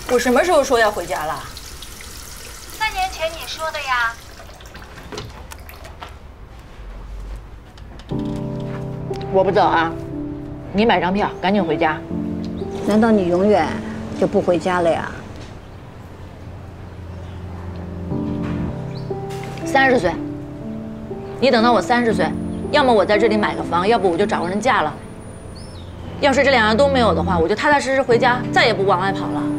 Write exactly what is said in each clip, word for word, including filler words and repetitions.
我什么时候说要回家了？ 三年前你说的呀。 我不走啊！你买张票，赶紧回家。 难道你永远就不回家了呀？ 三十岁，你等到我三十岁，要么我在这里买个房，要不我就找个人嫁了。要是这两样都没有的话，我就踏踏实实回家，再也不往外跑了。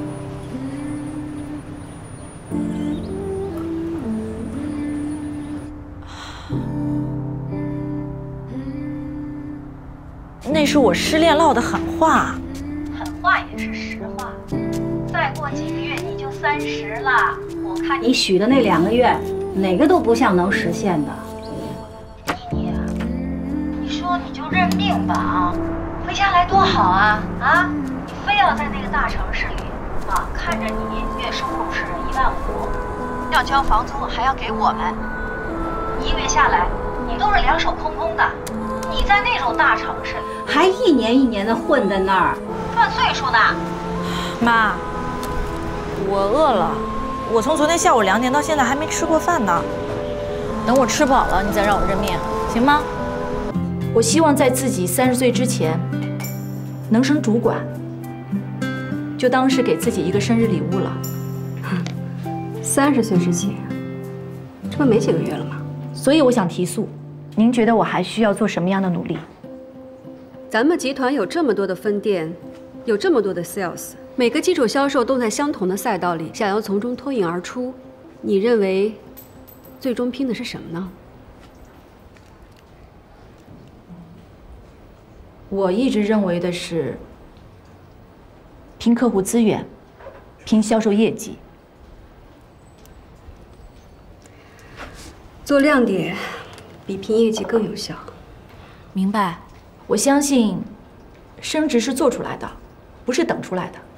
那是我失恋唠的狠话， 狠话也是实话。再过几个月你就三十了，我看你许的那两个月，哪个都不像能实现的。 妮妮，你说你就认命吧啊，回家来多好啊啊！你非要在那个大城市里啊，看着你月收入是一万五，要交房租还要给我们，一个月下来你都是两手空空的。你在那种大城市里， 还一年一年的混在那儿， 算岁数呢。 妈，我饿了，我从昨天下午两点到现在还没吃过饭呢。等我吃饱了，你再让我认命，行吗？我希望在自己三十岁之前能升主管，就当是给自己一个生日礼物了。 三十岁之前，这不没几个月了吗？ 所以我想提速。您觉得我还需要做什么样的努力？ 咱们集团有这么多的分店，有这么多的 sales， 每个基础销售都在相同的赛道里，想要从中脱颖而出，你认为最终拼的是什么呢？ 我一直认为的是拼客户资源，拼销售业绩。 做亮点比拼业绩更有效。 明白，我相信升职是做出来的，不是等出来的。